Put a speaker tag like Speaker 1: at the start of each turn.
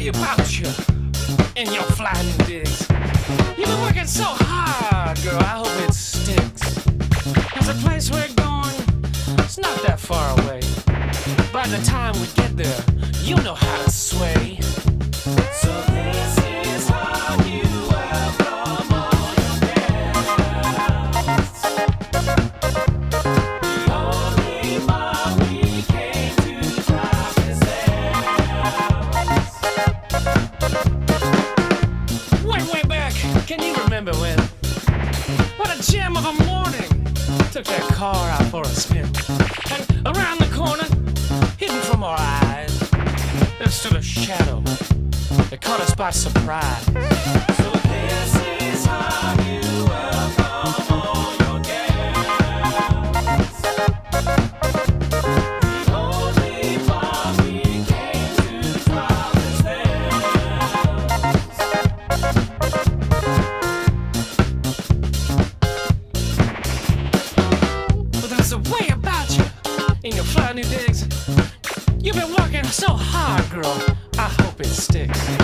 Speaker 1: way about you in your flying digs. You've been working so hard, girl, I hope it sticks. There's a place we're going, it's not that far away. By the time we get there, you know how to sway. So this is how you welcome all your guests. The only bar we came to drop is way back, can you remember when? What a gem of a morning! Took that car out for a spin. And around the corner, hidden from our eyes, there stood a shadow that caught us by surprise. So this is how you welcome all your guests. The only bar we came to drop is But there's a way about you in your fly new digs. You've been working so hard, girl, I hope it sticks.